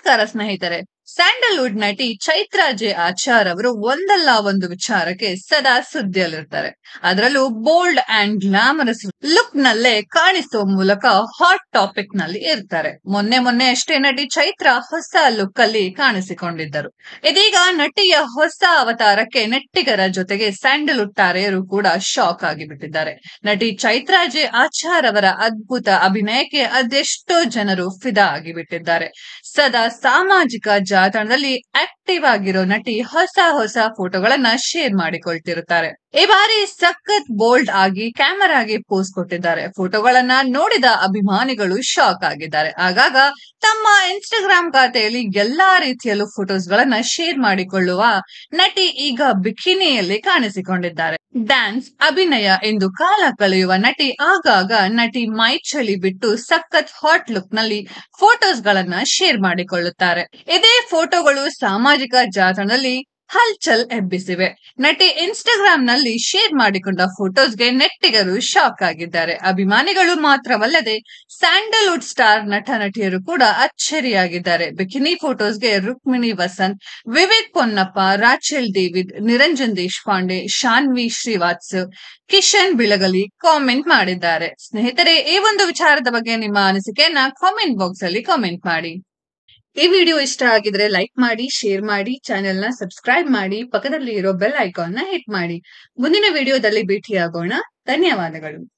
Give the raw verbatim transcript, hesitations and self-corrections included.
ನಮಸ್ಕಾರ ಸ್ನೇಹಿತರೆ. ಸ್ಯಾಂಡಲ್ವುಡ್ ನಟಿ ಚೈತ್ರಾ ಜೆ ಆಚಾರ್ ಅವರು ಒಂದಲ್ಲ ಒಂದು ವಿಚಾರಕ್ಕೆ ಸದಾ ಸುದ್ದಿಯಲ್ಲಿರ್ತಾರೆ. ಅದರಲ್ಲೂ ಬೋಲ್ಡ್ ಅಂಡ್ ಗ್ಲಾಮರಸ್ ಲುಕ್ ನಲ್ಲೇ ಕಾಣಿಸುವ ಮೂಲಕ ಹಾಟ್ ಟಾಪಿಕ್ ನಲ್ಲಿ ಇರ್ತಾರೆ. ಮೊನ್ನೆ ಮೊನ್ನೆ ಅಷ್ಟೇ ನಟಿ ಚೈತ್ರಾ ಹೊಸ ಲುಕ್ ಅಲ್ಲಿ ಕಾಣಿಸಿಕೊಂಡಿದ್ದರು. ಇದೀಗ ನಟಿಯ ಹೊಸ ಅವತಾರಕ್ಕೆ ನೆಟ್ಟಿಗರ ಜೊತೆಗೆ ಸ್ಯಾಂಡಲ್ವುಡ್ ತಾರೆಯರು ಕೂಡ ಶಾಕ್ ಆಗಿಬಿಟ್ಟಿದ್ದಾರೆ. ನಟಿ ಚೈತ್ರಾ ಜೆ ಆಚಾರ್ ಅವರ ಅದ್ಭುತ ಅಭಿನಯಕ್ಕೆ ಅದೆಷ್ಟೋ ಜನರು ಫಿದಾ ಆಗಿಬಿಟ್ಟಿದ್ದಾರೆ. ಸದಾ ಸಾಮಾಜಿಕ ಜಾಲತಾಣದಲ್ಲಿ ಆಕ್ಟಿವ್ ಆಗಿರೋ ನಟಿ ಹೊಸ ಹೊಸ ಫೋಟೋಗಳನ್ನ ಶೇರ್ ಮಾಡಿಕೊಳ್ತಿರುತ್ತಾರೆ. ಈ ಬಾರಿ ಸಖತ್ ಬೋಲ್ಡ್ ಆಗಿ ಕ್ಯಾಮೆರಾಗೆ ಪೋಸ್ ಕೊಟ್ಟಿದ್ದಾರೆ. ಫೋಟೋಗಳನ್ನ ನೋಡಿದ ಅಭಿಮಾನಿಗಳು ಶಾಕ್ ಆಗಿದ್ದಾರೆ. ಆಗಾಗ ತಮ್ಮ ಇನ್ಸ್ಟಾಗ್ರಾಮ್ ಖಾತೆಯಲ್ಲಿ ಎಲ್ಲಾ ರೀತಿಯಲ್ಲೂ ಫೋಟೋಸ್ ಗಳನ್ನ ಶೇರ್ ಮಾಡಿಕೊಳ್ಳುವ ನಟಿ ಈಗ ಬಿಕಿನಿಯಲ್ಲಿ ಕಾಣಿಸಿಕೊಂಡಿದ್ದಾರೆ. ಡ್ಯಾನ್ಸ್, ಅಭಿನಯ ಎಂದು ಕಾಲ ಕಳೆಯುವ ನಟಿ ಆಗಾಗ ನಟಿ ಮೈ ಚಳಿ ಬಿಟ್ಟು ಸಖತ್ ಹಾಟ್ ಲುಕ್ ನಲ್ಲಿ ಫೋಟೋಸ್ ಗಳನ್ನ ಶೇರ್ ಮಾಡಿಕೊಳ್ಳುತ್ತಾರೆ. ಇದೇ ಫೋಟೋಗಳು ಸಾಮಾಜಿಕ ಜಾಲತಾಣದಲ್ಲಿ ಹಲ್ಚಲ್ ಎಬ್ಬಿಸಿವೆ. ನಟಿ ಇನ್ಸ್ಟಾಗ್ರಾಮ್ ನಲ್ಲಿ ಶೇರ್ ಮಾಡಿಕೊಂಡ ಫೋಟೋಸ್ಗೆ ನೆಟ್ಟಿಗರು ಶಾಕ್ ಆಗಿದ್ದಾರೆ. ಅಭಿಮಾನಿಗಳು ಮಾತ್ರವಲ್ಲದೆ ಸ್ಯಾಂಡಲ್ವುಡ್ ಸ್ಟಾರ್ ನಟ ನಟಿಯರು ಕೂಡ ಅಚ್ಚರಿಯಾಗಿದ್ದಾರೆ. ಬಿಕಿನಿ ಫೋಟೋಸ್ಗೆ Rukmini Vasanth, Vivek Ponnappa, Rachel David, Niranjan Deshpande, Shanvi Srivats, Kishan Bilagali comment ಮಾಡಿದ್ದಾರೆ. ಸ್ನೇಹಿತರೆ, ಈ ಒಂದು ವಿಚಾರದ ಬಗ್ಗೆ ನಿಮ್ಮ ಅನಿಸಿಕೆಯನ್ನ ಕಾಮೆಂಟ್ ಬಾಕ್ಸ್ ಅಲ್ಲಿ ಕಾಮೆಂಟ್ ಮಾಡಿ. ಈ ವಿಡಿಯೋ ಇಷ್ಟ ಆಗಿದ್ರೆ ಲೈಕ್ ಮಾಡಿ, ಶೇರ್ ಮಾಡಿ, ಚಾನೆಲ್ ನ ಸಬ್ಸ್ಕ್ರೈಬ್ ಮಾಡಿ, ಪಕ್ಕದಲ್ಲಿ ಇರೋ ಬೆಲ್ ಐಕಾನ್ ನ ಹಿಟ್ ಮಾಡಿ. ಮುಂದಿನ ವಿಡಿಯೋದಲ್ಲಿ ಭೇಟಿಯಾಗೋಣ. ಧನ್ಯವಾದಗಳು.